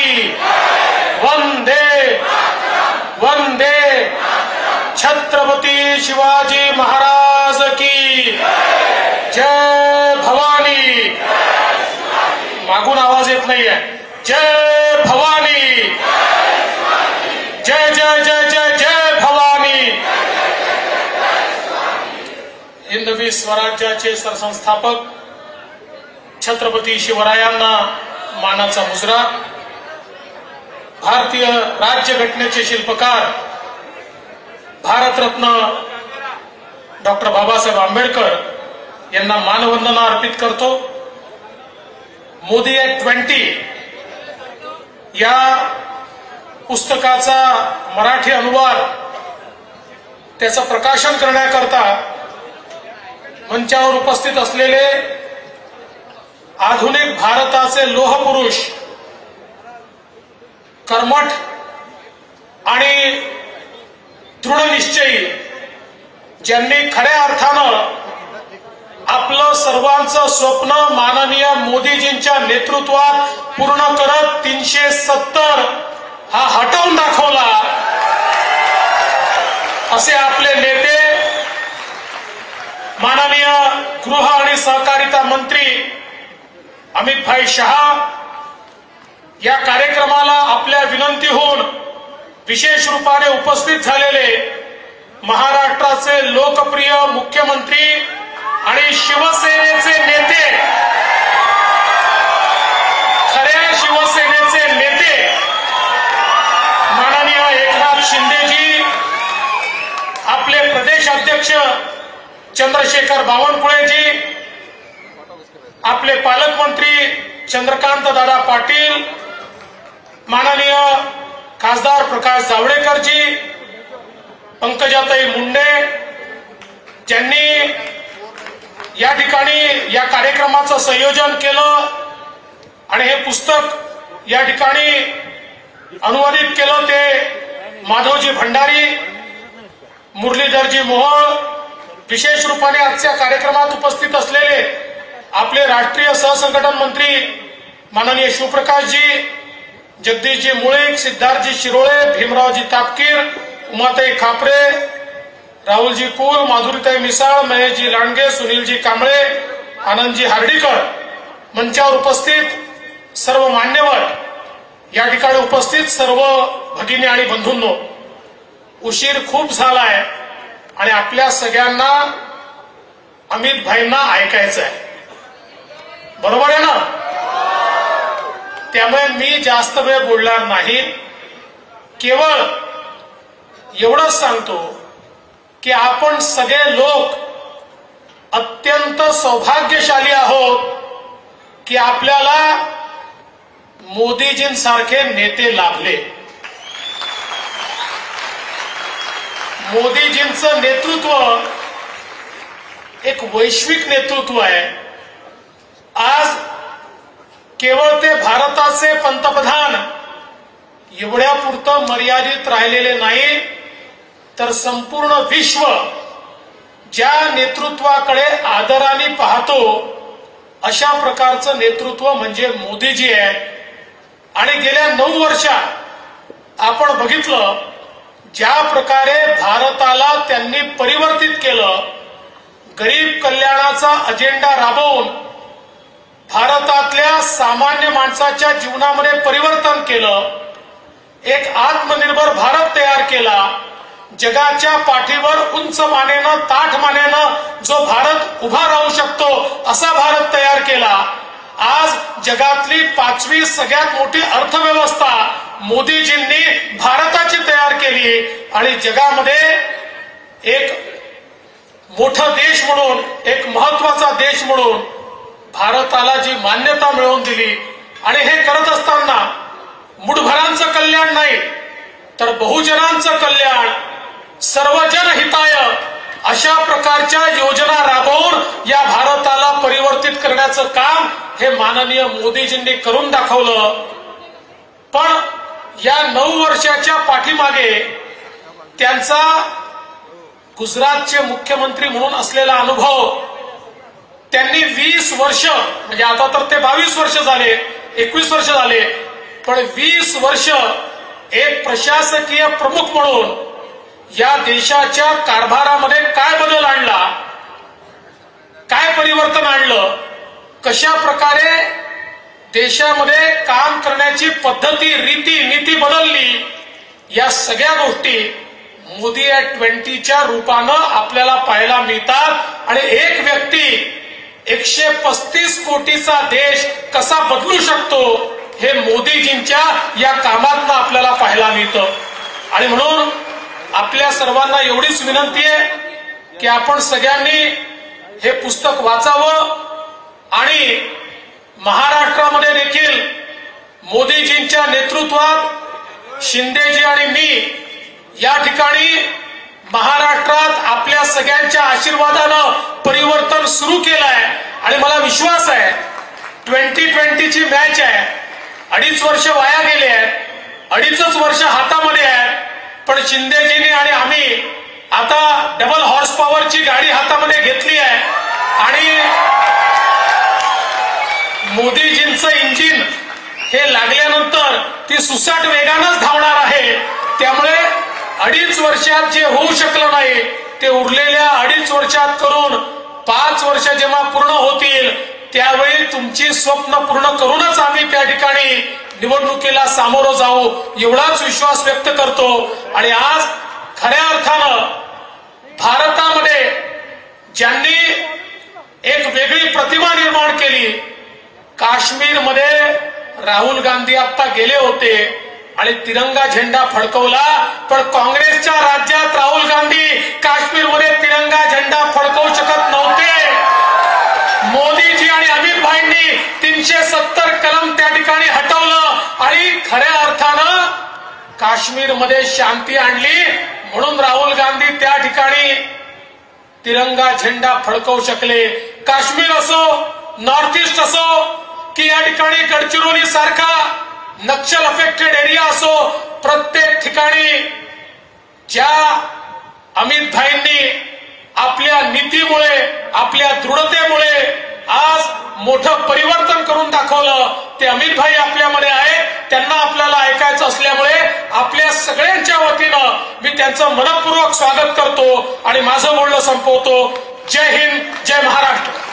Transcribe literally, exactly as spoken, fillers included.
की वंदे वंदे छत्रपती शिवाजी महाराज की जय भवानी। मागून आवाज येत नाहीये। जय भवानी, जय जय जय जय जय भवानी। हिंदवी स्वराज्याचे सरसंस्थापक छत्रपती शिवरायांना मानाचा मुजरा। भारतीय राज्यघटनेचे शिल्पकार भारतरत्न डॉक्टर बाबासाहेब आंबेडकर यांना मानवंदना अर्पित करतो। मोदी ॲट ट्वेंटी या पुस्तकाचा मराठी अनुवाद त्याचं प्रकाशन करण्याकरता मंचावर उपस्थित असलेले आधुनिक भारताचे लोहपुरुष, कर्मठ आणि दृढनिश्चयी, ज्यांनी खऱ्या अर्थानं आपलं सर्वांचं स्वप्न माननीय मोदीजींच्या नेतृत्वात पूर्ण करत तीनशे सत्तर हा हटवून दाखवला, असे आपले नेते माननीय गृह आणि सहकारिता मंत्री अमित भाई शहा या कार्यक्रमाला आपल्या विनंतीहून विशेष रूपाने उपस्थित झालेले महाराष्ट्राचे लोकप्रिय मुख्यमंत्री आणि शिवसेनेचे नेते, खऱ्या शिवसेनेचे नेते माननीय एकनाथ शिंदेजी, आपले प्रदेश अध्यक्ष चंद्रशेखर बावनकुळेजी, आपले पालकमंत्री चंद्रकांत दादा पाटील, माननीय खासदार प्रकाश जावडेकरजी, पंकजाताई मुंडे, ज्यांनी या ठिकाणी या कार्यक्रमाचं संयोजन केलं आणि हे पुस्तक या ठिकाणी अनुवादित केलं, ते माधवजी भंडारी, मुरलीधरजी मोहोळ, विशेष रूपाने आजच्या कार्यक्रमात उपस्थित असलेले आपले राष्ट्रीय सहसंघटन मंत्री माननीय शिवप्रकाशजी, जगदीशजी मुळीक, सिद्धार्थजी शिरोळे, भीमरावजी तापकीर, उमाताई खापरे, राहुलजी कुल, माधुरीताई मिसाळ, महेशजी लांडगे, सुनीलजी कांबळे, आनंदजी हार्डीकर, मंचावर उपस्थित सर्व मान्यवर, या ठिकाणी उपस्थित सर्व भगिनी आणि बंधूंनो, उशीर खूप झालाय आणि आपल्या सगळ्यांना अमित भाईंना ऐकायचं आहे, बरोबर आहे ना? त्यामुळे मी जास्त वेळ बोलणार नाही, केवळ एवढंच सांगतो की आपण सगळे लोक अत्यंत सौभाग्यशाली आहोत की आपल्याला मोदीजींसारखे नेते लाभले। मोदीजींचं नेतृत्व एक वैश्विक नेतृत्व आहे। आज केवळ ते भारताचे पंतप्रधान एवढ्यापुरतं मर्यादित राहिलेले नाही, तर संपूर्ण विश्व ज्या नेतृत्वाकडे आदराने पाहतो अशा प्रकारचं नेतृत्व म्हणजे मोदीजी आहे। आणि गेल्या नऊ वर्षात आपण बघितलं ज्या प्रकारे भारताला त्यांनी परिवर्तित केलं, गरीब कल्याणाचा अजेंडा राबवून भारतातल्या सामान्य माणसाच्या जीवनामध्ये परिवर्तन केलं, एक आत्मनिर्भर भारत तयार केला, जगाच्या पाठीवर उंच मानेनं ताठ मानेनं जो भारत उभा राहू शकतो असा भारत तयार केला। आज जगातली पाचवी सगळ्यात मोठी अर्थव्यवस्था मोदीजींनी भारताची तयार केली आणि जगामध्ये एक मोठा देश म्हणून, एक महत्वाचा देश म्हणून भारताला जी मान्यता मिळवून दिली। आणि हे करत असताना मुठभरांचं कल्याण नाही, तर बहुजनांचं कल्याण, सर्वजन हिताय अशा प्रकारच्या योजना राबवून या भारताला परिवर्तित करण्याचं काम हे माननीय मोदीजींनी करून दाखवलं। पण या नऊ वर्षाच्या पाठीमागे त्यांचा गुजरातचे मुख्यमंत्री म्हणून असलेला अनुभव, त्यांनी वीस वर्ष म्हणजे आता तर ते बावीस वर्ष झाले, एकवीस वर्ष झाले, पण वीस वर्ष एक प्रशासकीय प्रमुख म्हणून या देशाच्या कारभारामध्ये काय बदल आणला, काय परिवर्तन आणलं, कशा प्रकारे देशामध्ये काम करण्याची पद्धती, रीती, नीती बदलली, या सगळ्या गोष्टी मोदी ॲट ट्वेंटीच्या रूपानं आपल्याला पाहायला मिळतात। आणि एक व्यक्ती एकशे पस्तीस कोटीचा देश कसा बदलू शकतो हे मोदीजींच्या या कामातनं आपल्याला पाहायला मिळतं। आणि म्हणून आपल्या सर्वांना एवढीच विनंती आहे की आपण सगळ्यांनी हे पुस्तक वाचावं आणि महाराष्ट्रामध्ये देखील मोदीजींच्या नेतृत्वात शिंदेजी आणि मी या ठिकाणी महाराष्ट्रात आपल्या सगळ्यांच्या आशीर्वादानं परिवर्तन सुरू केलं आहे। आणि मला विश्वास आहे ट्वेंटी ट्वेंटीची मॅच आहे, अडीच वर्ष वाया गेले आहेत, अडीचच वर्ष हातामध्ये आहेत, पण शिंदेजींनी आणि आम्ही आता डबल हॉर्स पॉवरची गाडी हातामध्ये घेतली आहे आणि मोदीजींचं इंजिन हे लागल्यानंतर ती सुसाट वेगानंच धावणार आहे। त्यामुळे अडीच वर्षात जे होऊ शकलं नाही ते उरलेल्या अडीच वर्षात करून पाच वर्ष जेव्हा पूर्ण होतील त्यावेळी तुमची स्वप्न पूर्ण करूनच आम्ही त्या ठिकाणी निवडणुकीला सामोरं जाऊ एवढाच विश्वास व्यक्त करतो। आणि आज खऱ्या अर्थानं भारतामध्ये ज्यांनी एक वेगळी प्रतिमा निर्माण केली, काश्मीरमध्ये राहुल गांधी आता गेले होते आणि तिरंगा झेंडा फडकवला, पण काँग्रेसच्या राज्यात राहुल गांधी काश्मीरमध्ये तिरंगा झेंडा फडकवू शकत नव्हते। मोदीजी आणि अमित भाईंनी तीनशे सत्तर कलम त्या ठिकाणी हटवलं आणि खऱ्या अर्थानं काश्मीरमध्ये शांती आणली, म्हणून राहुल गांधी त्या ठिकाणी तिरंगा झेंडा फडकवू शकले। काश्मीर असो, नॉर्थ ईस्ट असो की या ठिकाणी गडचिरोली सारखा नक्षल अफेक्टेड एरिया असो, प्रत्येक ठिकाणी ज्या अमित भाईंनी आपल्या नीतीमुळे, आपल्या दृढतेमुळे आज मोठं परिवर्तन करून दाखवलं, ते अमित भाई आपल्यामध्ये आहेत। त्यांना आपल्याला ऐकायचं असल्यामुळे आपल्या सगळ्यांच्या वतीनं मी त्यांचं मनपूर्वक स्वागत करतो आणि माझं बोलणं संपवतो। जय हिंद, जय महाराष्ट्र।